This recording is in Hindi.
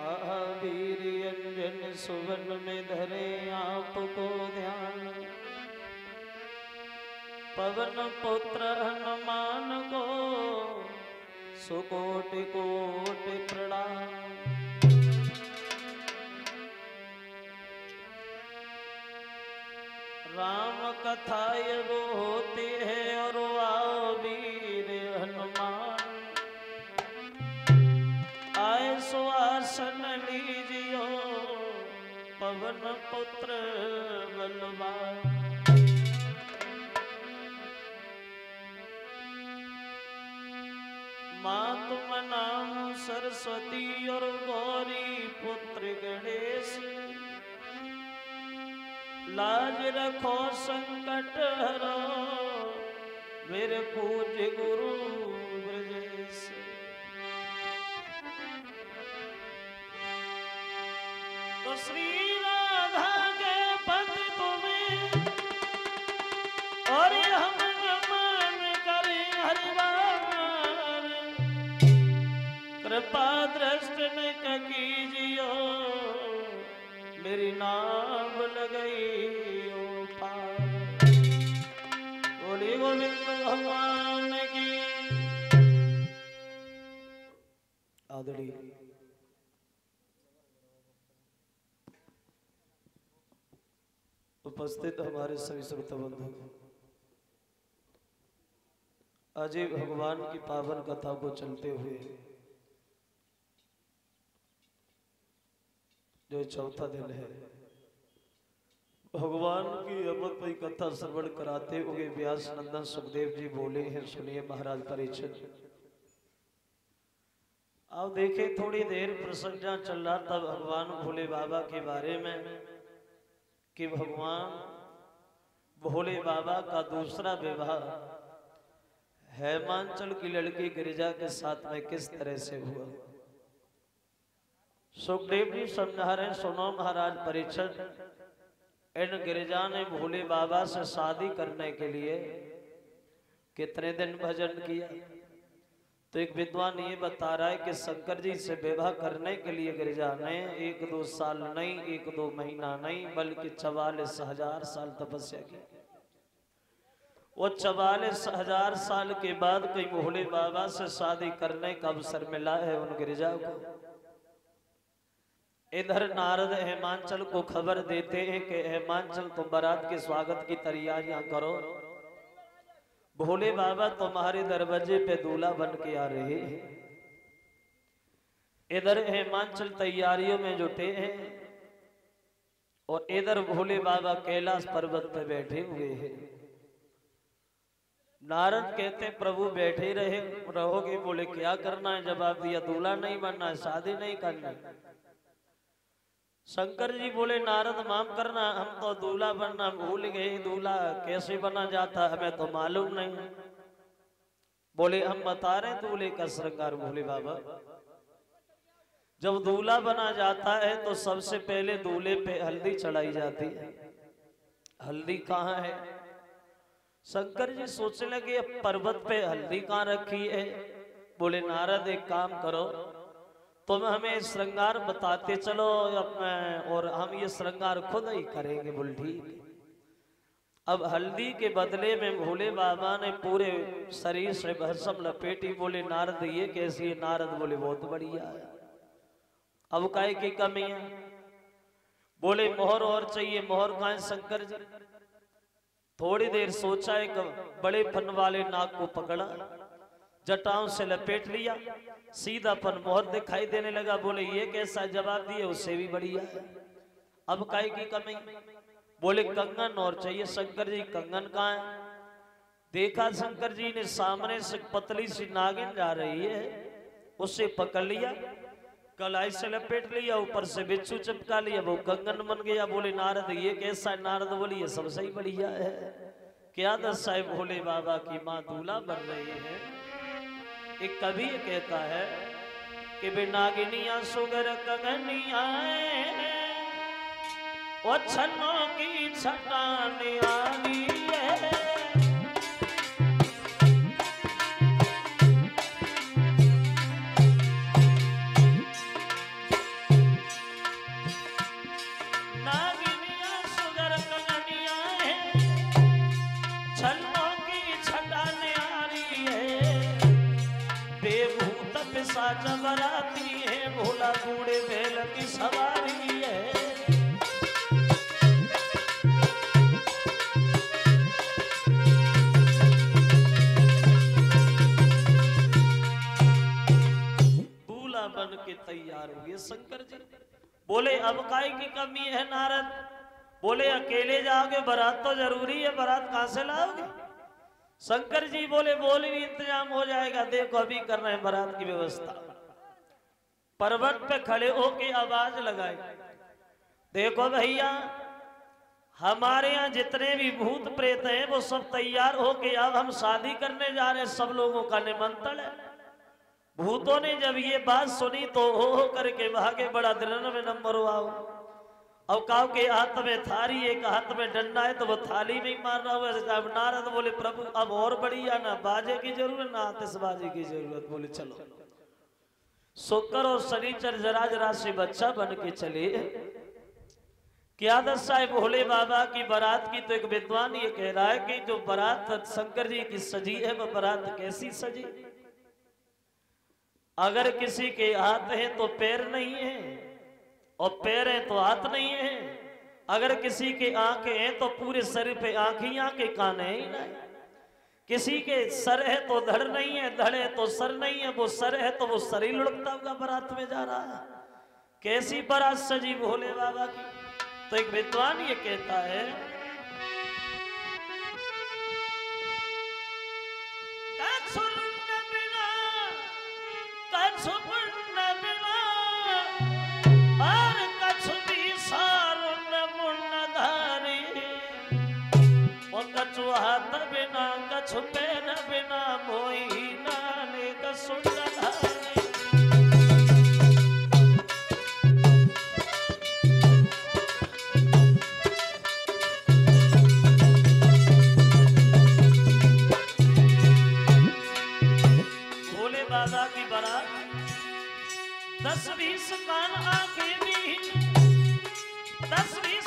महावीर अंजन सुवन में धरे आपको ध्यान। पवन पुत्र हनुमान को सुकोटि कोटि प्रणाम। राम कथा ये वो होती है और आओ वीर हनुमान। आए सुआसन लीजियो पवन पुत्र बलवान। माँ तुम नाम सरस्वती और गौरी पुत्र गणेश। लाज रखो संकट हरो मेरे पूज्य गुरु ब्रजेश। तो श्री राधा के पति तुम्हें और हम नमन करें हरिवार। कृपा दृष्टि में कीजियो मेरी नाम लगई ओ पार। बोली गोविंद भगवान की। आदरणीय उपस्थित हमारे सभी श्रोता बंधु, आज भगवान की पावन कथा को चलते हुए जो चौथा दिन है, भगवान की अमृतमयी कथा श्रवण कराते हुए व्यास नंदन सुखदेव जी बोले हैं, सुनिए महाराज परीक्षित। अब देखें थोड़ी देर प्रसंग चल रहा था भगवान भोले बाबा के बारे में कि भगवान भोले बाबा का दूसरा विवाह हेमांचल की लड़की गिरिजा के साथ में किस तरह से हुआ। सुखदेव जी समझा रहे, सुनो महाराज परीक्षित, इन गिरिजा ने भोले बाबा से शादी करने के लिए कितने दिन भजन किया। तो एक विद्वान ये बता रहा है कि शंकर जी से विवाह करने के लिए गिरिजा ने 1-2 साल नहीं, 1-2 महीना नहीं, बल्कि 44,000 साल तपस्या की। वो 44,000 साल के बाद कहीं भोले बाबा से शादी करने का अवसर मिला है उन गिरिजा को। इधर नारद हेमांचल को खबर देते हैं कि हेमांचल तुम बारात के स्वागत की तैयारियां करो, भोले बाबा तुम्हारे दरवाजे पे दूल्हा बन के आ रहे हैं। इधर हेमांचल तैयारियों में जुटे हैं और इधर भोले बाबा कैलाश पर्वत पे बैठे हुए हैं। नारद कहते प्रभु बैठे रहोगे? बोले क्या करना है? जवाब दिया दूल्हा नहीं बनना है, शादी नहीं करना है। शंकर जी बोले नारद माफ करना, हम तो दूल्हा बनना भूल गए, दूल्हा कैसे बना जाता हमें तो मालूम नहीं। बोले हम बता रहे दूल्हे का श्रृंगार। भोले बाबा जब दूल्हा बना जाता है तो सबसे पहले दूल्हे पे हल्दी चढ़ाई जाती है। हल्दी कहाँ है? शंकर जी सोचने लगे अब पर्वत पे हल्दी कहाँ रखी है। बोले नारद एक काम करो, तुम हमें श्रृंगार बताते चलो और हम ये श्रृंगार खुद ही करेंगे। बोल ठीक। अब हल्दी के बदले में भोले बाबा ने पूरे शरीर से भस्म लपेटी। बोले नारद ये कैसी है? नारद बोले बहुत बढ़िया है। अब काय की कमी है? बोले मोहर और चाहिए। मोहर कहाँ है शंकर जी? थोड़ी देर सोचा, एक बड़े फन वाले नाग को पकड़ा, जटाओं से लपेट लिया, सीधापन मोहर दिखाई देने लगा। बोले ये कैसा? जवाब दिए उससे भी बढ़िया है। अब काय की कमी? बोले कंगन और चाहिए। शंकर जी कंगन कहाँ है? देखा शंकर जी ने सामने से पतली सी नागिन जा रही है, उससे पकड़ लिया, कलाई से लपेट लिया, ऊपर से बिच्छू चिपका लिया, वो कंगन बन गया। बोले नारद ये कैसा है? नारद बोले ये सबसे ही बढ़िया है। क्या दशा है? भोले बाबा की माँ दूल्हा बन रही है। एक कवि कहता है कि बिनागिनिया सुगर कंगनिया वो छन्नों की छटाने आनी है। भोला बूढ़े बैल की सवारी है। दूल्हा बन के तैयार हुए शंकर जी। बोले अब काय की कमी है नारद? बोले अकेले जाओगे, बारात तो जरूरी है, बारात कहां से लाओगे? शंकर जी बोले बोल भी इंतजाम हो जाएगा, देखो अभी कर रहे हैं बारात की व्यवस्था। पर्वत पे खड़े होके आवाज लगाई, देखो भैया हमारे यहाँ जितने भी भूत प्रेत हैं वो सब तैयार होके अब हम शादी करने जा रहे हैं, सब लोगों का निमंत्रण है। भूतों ने जब ये बात सुनी तो हो करके भागे, बड़ा 93 नंबर आओ। अब काव के हाथ में थारी, एक हाथ में डंडा है, तो वो थाली में ही मार रहा हुआ। अब नारद बोले प्रभु अब और बढ़िया, ना बाजे की जरूरत ना आतिशबाजी की जरूरत। बोले चलो। शुक्र और शनिचर जरा जरा से बच्चा बन के चले। क्या दशा है भोले बाबा की बारात की? तो एक विद्वान ये कह रहा है कि जो बारात शंकर जी की सजी है वो बारात कैसी सजी? अगर किसी के हाथ है तो पैर नहीं है, और पैर है तो हाथ नहीं है। अगर किसी के आंखें हैं तो पूरे शरीर पे आंख ही आंखें, कान है ही नहीं। किसी के सर है तो धड़ नहीं है, धड़ है तो सर नहीं है। वो सर है तो वो सर ही लुढ़कता हुआ बारात में जा रहा है। कैसी बारात सजी भोले बाबा की? तो एक विद्वान ये कहता है कछु हाथ बिना कछु पैर बिना मोही नाने कसुन धारे। भोले बाबा की बारात 10-20 कान आंखें भी, 10-20